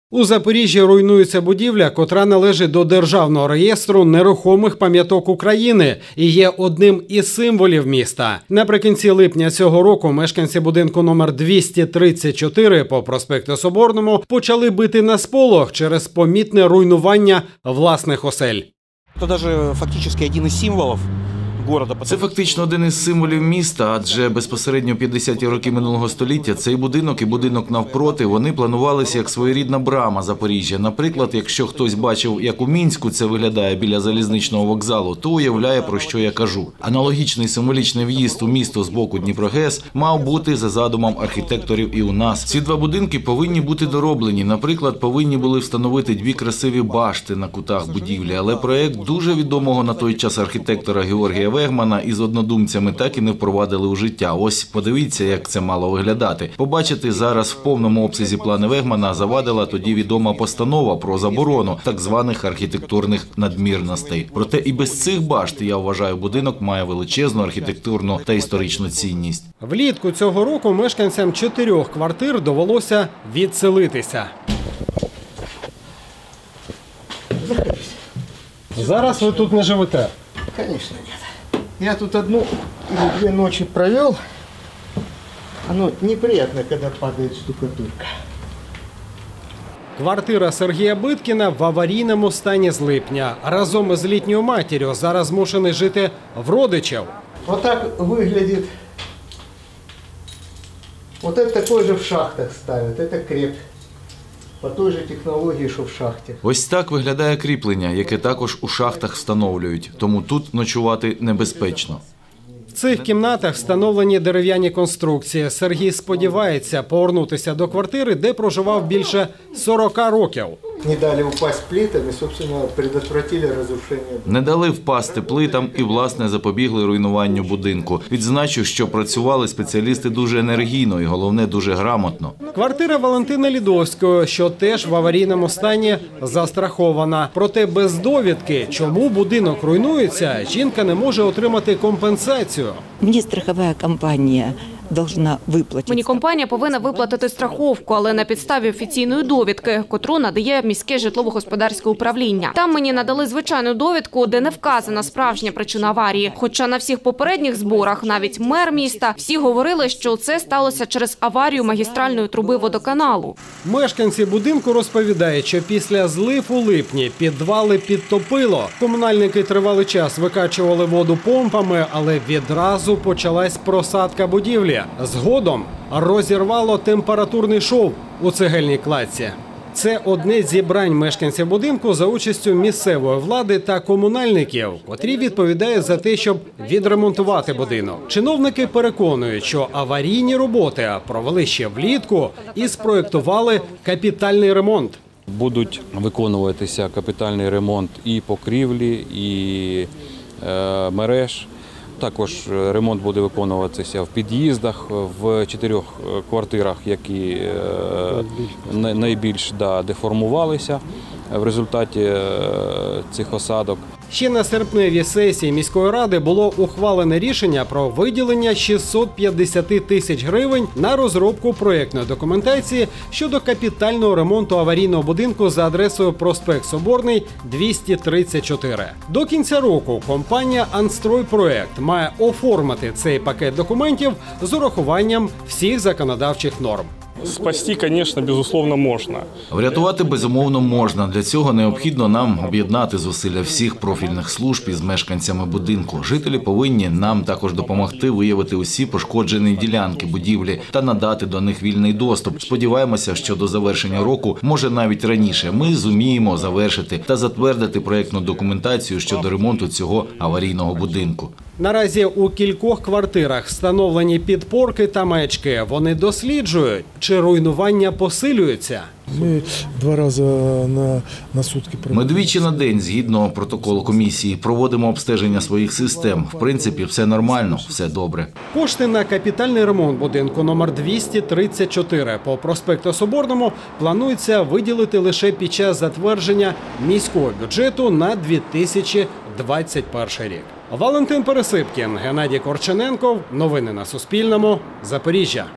У Запоріжжі руйнується будівля, котра належить до Державного реєстру нерухомих пам'яток України і є одним із символів міста. Наприкінці липня цього року мешканці будинку номер 234 по проспекту Соборному почали бити на сполох через помітне руйнування власних осель. Це навіть фактично один із символів. Це фактично один із символів міста, адже безпосередньо 50-ті роки минулого століття цей будинок і будинок навпроти, вони планувалися як своєрідна брама Запоріжжя. Наприклад, якщо хтось бачив, як у Мінську це виглядає біля залізничного вокзалу, то уявляє, про що я кажу. Аналогічний символічний в'їзд у місто з боку Дніпрогес мав бути за задумом архітекторів і у нас. Ці два будинки повинні бути дороблені. Наприклад, повинні були встановити дві красиві башти на кутах будівлі, але проект дуже відомого на той час архітектора Георгія Вегмана із однодумцями так і не впровадили у життя. Ось подивіться, як це мало виглядати. Побачити зараз в повному обсязі плани Вегмана завадила тоді відома постанова про заборону так званих архітектурних надмірностей. Проте і без цих башт, я вважаю, будинок має величезну архітектурну та історичну цінність. Влітку цього року мешканцям 4 квартир довелося відселитися. Зараз ви тут не живете? Конечно нет. Я тут одну или две ночи провел. Оно неприятно, когда падает штукатурка. Квартира Сергія Биткіна в аварійному стані з липня. Разом із літньою матір'ю зараз змушений жити в родичів. Вот так выглядит. Вот это такой же в шахтах ставят. Это креп. По той же технології, що в шахті. Ось так виглядає кріплення, яке також у шахтах встановлюють. Тому тут ночувати небезпечно. В цих кімнатах встановлені дерев'яні конструкції. Сергій сподівається повернутися до квартири, де проживав більше 40 років. Не дали упасть плитам і, собственно, предотвратили розрушення. Не дали впасти плитам і, власне, запобігли руйнуванню будинку. Відзначу, що працювали спеціалісти дуже енергійно і, головне, дуже грамотно. Квартира Валентини Лідовської, що теж в аварійному стані, застрахована. Проте без довідки, чому будинок руйнується, жінка не може отримати компенсацію. Мені страхова компанія должна виплатити. Мені компанія повинна виплатити страховку, але на підставі офіційної довідки, котру надає міське житлово-господарське управління. Там мені надали звичайну довідку, де не вказана справжня причина аварії. Хоча на всіх попередніх зборах, навіть мер міста, всі говорили, що це сталося через аварію магістральної труби водоканалу. Мешканці будинку розповідають, що після злив у липні підвали підтопило. Комунальники тривалий час викачували воду помпами, але відразу почалась просадка будівлі. Згодом розірвало температурний шов у цегельній кладці. Це одне з зібрань мешканців будинку за участю місцевої влади та комунальників, котрі відповідають за те, щоб відремонтувати будинок. Чиновники переконують, що аварійні роботи провели ще влітку і спроєктували капітальний ремонт. Будуть виконуватися капітальний ремонт і покрівлі, і мереж. Також ремонт буде виконуватися в під'їздах, в 4 квартирах, які найбільш деформувалися в результаті цих осадок. Ще на серпневій сесії міської ради було ухвалене рішення про виділення 650 тисяч гривень на розробку проєктної документації щодо капітального ремонту аварійного будинку за адресою проспект Соборний, 234. До кінця року компанія «Анстройпроект» має оформити цей пакет документів з урахуванням всіх законодавчих норм. Спасти, звісно, безусловно, можна. Врятувати, безумовно, можна. Для цього необхідно нам об'єднати зусилля всіх профільних служб із мешканцями будинку. Жителі повинні нам також допомогти виявити усі пошкоджені ділянки будівлі та надати до них вільний доступ. Сподіваємося, що до завершення року, може навіть раніше, ми зуміємо завершити та затвердити проєктну документацію щодо ремонту цього аварійного будинку. Наразі у кількох квартирах встановлені підпорки та маячки. Вони досліджують, чи руйнування посилюється. Ми 2 рази на сутки Ми двічі на день, згідно протоколу комісії, проводимо обстеження своїх систем. В принципі, все нормально, все добре. Кошти на капітальний ремонт будинку номер 234 по проспекту Соборному планується виділити лише під час затвердження міського бюджету на 2021 рік. Валентин Пересипкін, Геннадій Корчененков. Новини на Суспільному. Запоріжжя.